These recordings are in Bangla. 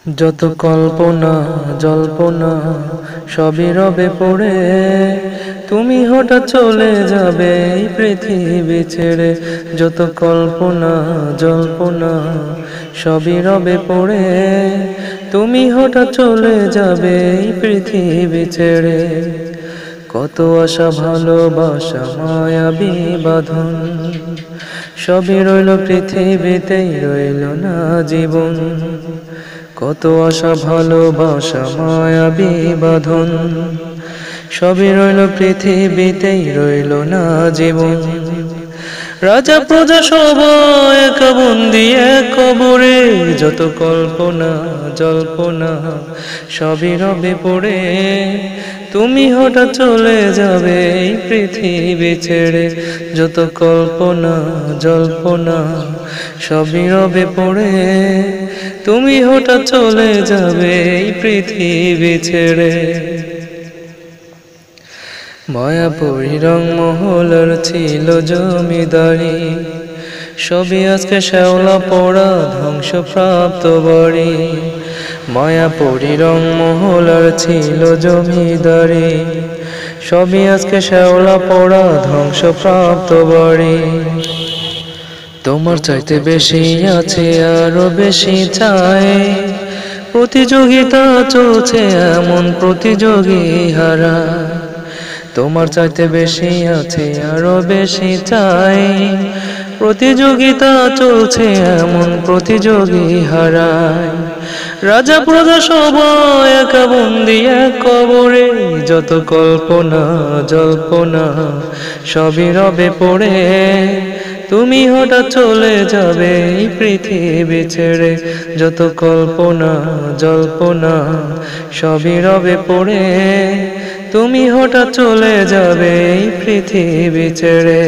যত কল্পনা জল্পনা সবই রবে পড়ে, তুমি হঠাৎ চলে যাবে এই পৃথিবী ছেড়ে। যত কল্পনা জল্পনা সবই রবে পড়ে, তুমি হঠাৎ চলে যাবে এই পৃথিবী ছেড়ে। কত আশা ভালোবাসা মায়াবী বাঁধন, সবই রইল পৃথিবীতেই রইল না জীবন। কত আশা ভালোবাসা মায়াবী বাঁধন, সবই রইল পৃথিবীতেই রইল না জীবন। রাজা প্রজা সবাই একা বন্দি এক কবরে, যত কল্পনা জল্পনা সবই রবে পড়ে, তুমি হঠাৎ চলে যাবে এই পৃথিবী ছেড়ে। যত কল্পনা জল্পনা সবই রবে পড়ে, তুমি হঠাৎ চলে যাবে এই পৃথিবী ছেড়ে। মায়াপুরী রংমহলের ছিল জমিদারি, সবই আজকে শ্যাওলা পড়া ধ্বংসপ্রাপ্ত বাড়ি। মায়াপুরী রংমহলের ছিল জমিদারি, সবই আজকে শ্যাওলা পড়া ধ্বংসপ্রাপ্ত বাড়ি। তোমার চাইতে বেশি আছে আরো বেশি চাই, প্রতিযোগিতা চলছে এমন প্রতিযোগী হারা। তোমার চাইতে বেশি আছে আরো বেশি চাই, প্রতিযোগিতা চলছে এমন প্রতিযোগী হারায়। রাজা প্রজা সবাই একা বন্দি এক কবরে, যত কল্পনা জল্পনা সবই রবে পড়ে, তুমি হঠাৎ চলে যাবে এই পৃথিবী ছেড়ে। যত কল্পনা জল্পনা সবই রবে পড়ে, তুমি হঠাৎ চলে যাবে এই পৃথিবী ছেড়ে।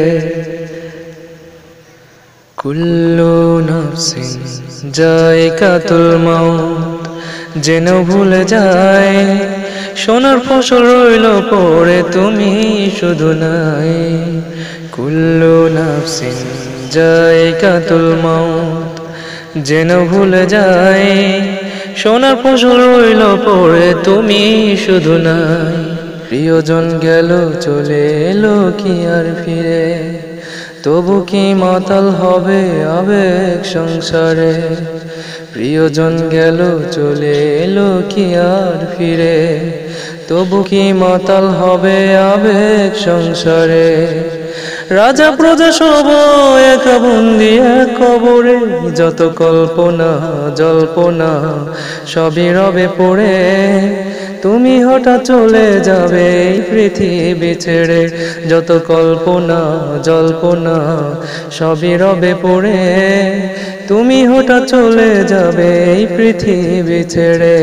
কুল্লু নাফসিন যায়কাতুল মাউত, জেনেও ভুলে যায় সোনার ফসল রইল পড়ে, তুমি শুধু নাই। কুল্লু নাফসিন যায়কাতুল মাউত, জেনেও ভুলে যায় সোনার ফসল রইল পড়ে, তুমি শুধু নাই। প্রিয়জন গেল চলে এলো কি আর ফিরে, তবু কি মাতাল হবে আবেগ সংসারে। প্রিয়জন গেল চলে এলো কি আর ফিরে, তবু কি মাতাল হবে আবেগ সংসারে। রাজা প্রজা সবাই একা বন্দি এক কবরে, যত কল্পনা জল্পনা সবই রবে পড়ে, তুমি হঠাৎ চলে যাবে এই পৃথিবী ছেড়ে। যত কল্পনা জল্পনা সবই রবে পড়ে, তুমি হঠাৎ চলে যাবে এই পৃথিবী ছেড়ে।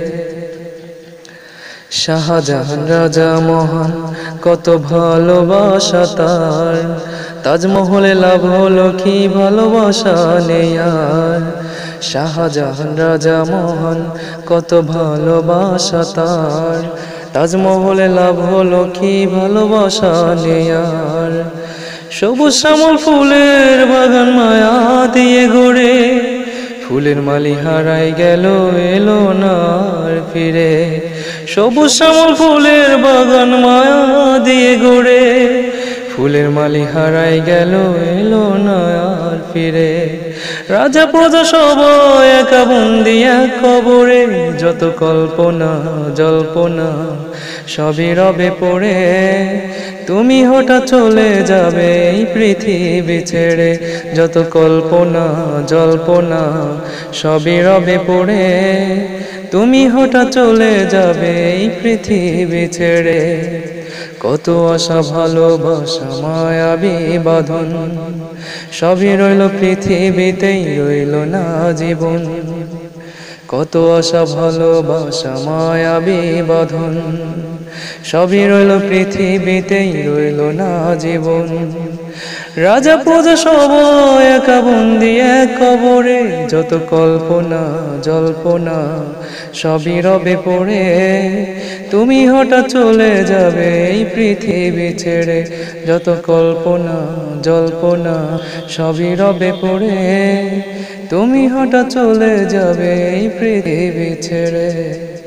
শাহজাহান রাজা মহান কত ভালোবাসা তার, তাজমহলে লাভ হলো কি ভালোবাসা নেই আর। শাহজাহান রাজা মহান কত ভালোবাসা তার, তাজমহলে লাভ হলো কি ভালোবাসা নেই আর। সবুজ শ্যামল ফুলের বাগান মায়া দিয়ে গড়ে, ফুলের মালি হারাই গেল এলো না আর ফিরে। সবুজ শ্যামল ফুলের বাগান মায়া দিয়ে গড়ে, ফুলের মালি হারাই গেল এলো না আর ফিরে। রাজা প্রজা সবাই একা বন্দি এক কবরে, যত কল্পনা জল্পনা সবই রবে পড়ে, তুমি হঠাৎ চলে যাবে এই পৃথিবী ছেড়ে। যত কল্পনা জল্পনা সবই রবে পড়ে, তুমি হঠাৎ চলে যাবে এই পৃথিবী ছেড়ে। কত আশা ভালোবাসা মায়াবী বাঁধন, সবই রইল পৃথিবীতেই রইল না জীবন। কত আশা ভালোবাসা মায়াবী বাঁধন, সবই রইল পৃথিবীতেই রইল না জীবন। রাজা প্রজা সবাই একা বন্দি এক কবরে, যত কল্পনা জল্পনা সবই রবে পড়ে। তুমি হঠাৎ চলে যাবে এই পৃথিবী ছেড়ে, যত কল্পনা জল্পনা সবই রবে পড়ে। তুমি হঠাৎ চলে যাবে এই পৃথিবী ছেড়ে।